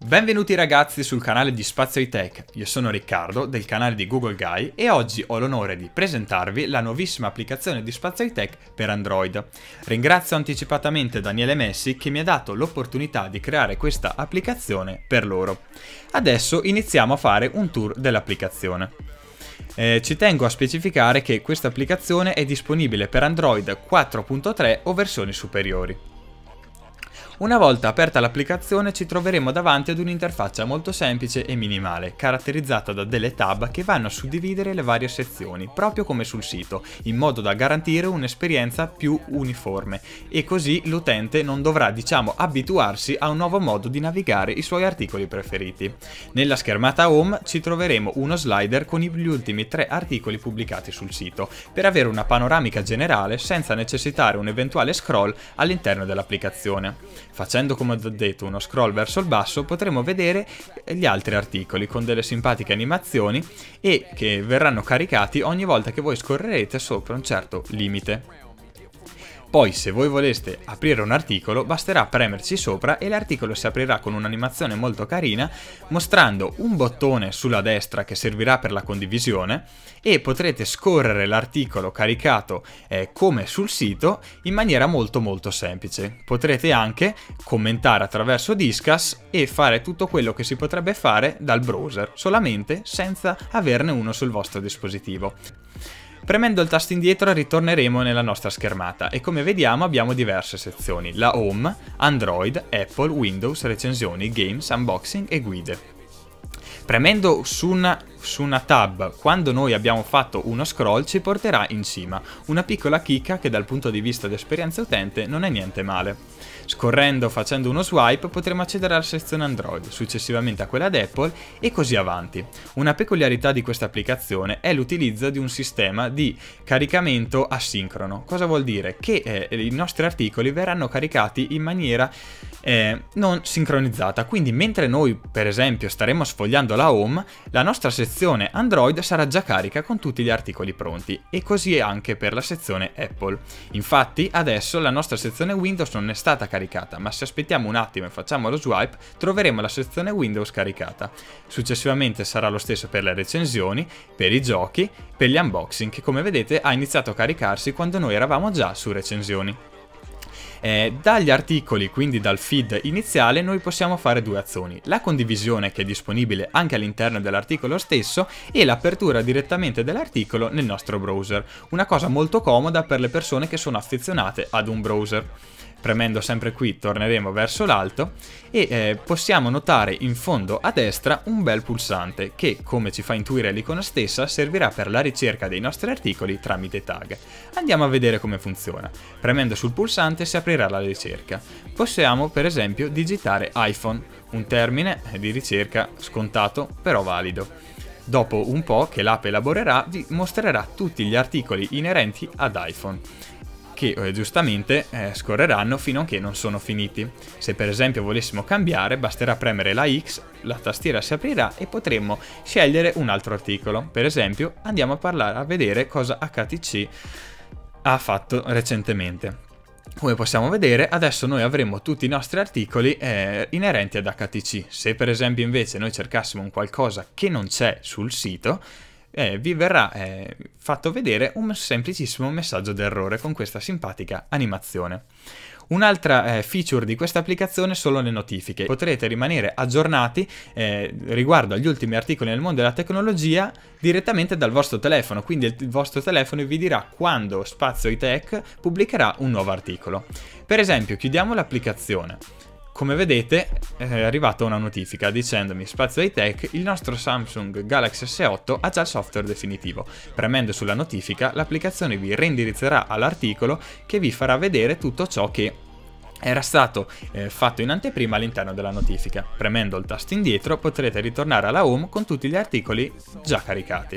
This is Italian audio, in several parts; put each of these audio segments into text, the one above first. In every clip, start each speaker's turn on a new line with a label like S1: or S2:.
S1: Benvenuti ragazzi sul canale di Spazio High-Tech, io sono Riccardo del canale di Google Guy e oggi ho l'onore di presentarvi la nuovissima applicazione di Spazio High-Tech per Android. Ringrazio anticipatamente Daniele Messi che mi ha dato l'opportunità di creare questa applicazione per loro. Adesso iniziamo a fare un tour dell'applicazione. Ci tengo a specificare che questa applicazione è disponibile per Android 4.3 o versioni superiori. Una volta aperta l'applicazione ci troveremo davanti ad un'interfaccia molto semplice e minimale, caratterizzata da delle tab che vanno a suddividere le varie sezioni, proprio come sul sito, in modo da garantire un'esperienza più uniforme e così l'utente non dovrà, abituarsi a un nuovo modo di navigare i suoi articoli preferiti. Nella schermata Home ci troveremo uno slider con gli ultimi 3 articoli pubblicati sul sito, per avere una panoramica generale senza necessitare un eventuale scroll all'interno dell'applicazione. Facendo, come ho detto, uno scroll verso il basso potremo vedere gli altri articoli con delle simpatiche animazioni e che verranno caricati ogni volta che voi scorrerete sopra un certo limite. Poi, se voi voleste aprire un articolo, basterà premerci sopra e l'articolo si aprirà con un'animazione molto carina, mostrando un bottone sulla destra che servirà per la condivisione e potrete scorrere l'articolo caricato come sul sito in maniera molto semplice. Potrete anche commentare attraverso Disqus e fare tutto quello che si potrebbe fare dal browser, solamente senza averne uno sul vostro dispositivo. Premendo il tasto indietro ritorneremo nella nostra schermata e come vediamo abbiamo diverse sezioni: la Home, Android, Apple, Windows, recensioni, games, unboxing e guide. Premendo su una tab quando noi abbiamo fatto uno scroll ci porterà in cima, una piccola chicca che dal punto di vista dell'esperienza utente non è niente male. Scorrendo, facendo uno swipe, potremo accedere alla sezione Android, successivamente a quella d'Apple e così avanti. Una peculiarità di questa applicazione è l'utilizzo di un sistema di caricamento asincrono. Cosa vuol dire? Che i nostri articoli verranno caricati in maniera non sincronizzata, quindi mentre noi per esempio staremo sfogliando la Home, la nostra sezione Android sarà già carica con tutti gli articoli pronti e così anche per la sezione Apple. Infatti adesso la nostra sezione Windows non è stata caricata, ma se aspettiamo un attimo e facciamo lo swipe troveremo la sezione Windows caricata. Successivamente sarà lo stesso per le recensioni, per i giochi, per gli unboxing che come vedete ha iniziato a caricarsi quando noi eravamo già su recensioni. Dagli articoli, quindi dal feed iniziale, noi possiamo fare due azioni: la condivisione, che è disponibile anche all'interno dell'articolo stesso, e l'apertura direttamente dell'articolo nel nostro browser, una cosa molto comoda per le persone che sono affezionate ad un browser. Premendo sempre qui torneremo verso l'alto e possiamo notare in fondo a destra un bel pulsante che, come ci fa intuire l'icona stessa, servirà per la ricerca dei nostri articoli tramite tag. Andiamo a vedere come funziona. Premendo sul pulsante si aprirà la ricerca. Possiamo per esempio digitare iPhone, un termine di ricerca scontato però valido. Dopo un po' che l'app elaborerà vi mostrerà tutti gli articoli inerenti ad iPhone, che giustamente scorreranno fino a che non sono finiti. Se per esempio volessimo cambiare, basterà premere la X, la tastiera si aprirà e potremmo scegliere un altro articolo. Per esempio andiamo a vedere cosa HTC ha fatto recentemente. Come possiamo vedere, adesso noi avremo tutti i nostri articoli inerenti ad HTC. Se per esempio invece noi cercassimo un qualcosa che non c'è sul sito, vi verrà fatto vedere un semplicissimo messaggio d'errore con questa simpatica animazione. Un'altra feature di questa applicazione sono le notifiche. Potrete rimanere aggiornati riguardo agli ultimi articoli nel mondo della tecnologia direttamente dal vostro telefono, quindi il vostro telefono vi dirà quando Spazio High-Tech pubblicherà un nuovo articolo. Per esempio, chiudiamo l'applicazione. Come vedete è arrivata una notifica dicendomi: Spazio High-Tech, il nostro Samsung Galaxy S8 ha già il software definitivo. Premendo sulla notifica l'applicazione vi reindirizzerà all'articolo che vi farà vedere tutto ciò che era stato fatto in anteprima all'interno della notifica. Premendo il tasto indietro potrete ritornare alla Home con tutti gli articoli già caricati.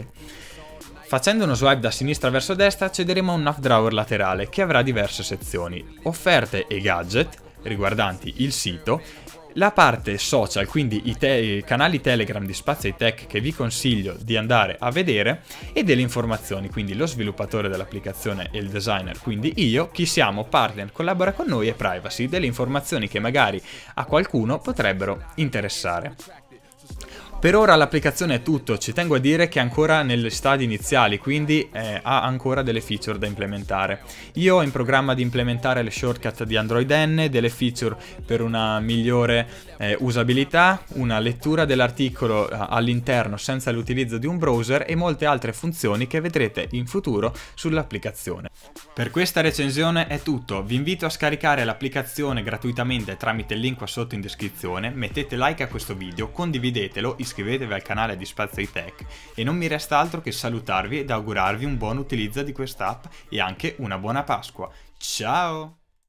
S1: Facendo uno swipe da sinistra verso destra accederemo a un nav drawer laterale che avrà diverse sezioni: offerte e gadget riguardanti il sito, La parte social, quindi i canali Telegram di Spazio iTech che vi consiglio di andare a vedere, e delle informazioni, quindi lo sviluppatore dell'applicazione e il designer, quindi io, chi siamo, partner, collabora con noi e privacy, delle informazioni che magari a qualcuno potrebbero interessare. Per ora l'applicazione è tutto, ci tengo a dire che è ancora negli stadi iniziali, quindi ha ancora delle feature da implementare. Io ho in programma di implementare le shortcut di Android N, delle feature per una migliore usabilità, una lettura dell'articolo all'interno senza l'utilizzo di un browser e molte altre funzioni che vedrete in futuro sull'applicazione. Per questa recensione è tutto, vi invito a scaricare l'applicazione gratuitamente tramite il link qua sotto in descrizione, mettete like a questo video, condividetelo, iscrivetevi al canale di Spazio iTech e non mi resta altro che salutarvi ed augurarvi un buon utilizzo di quest'app e anche una buona Pasqua. Ciao!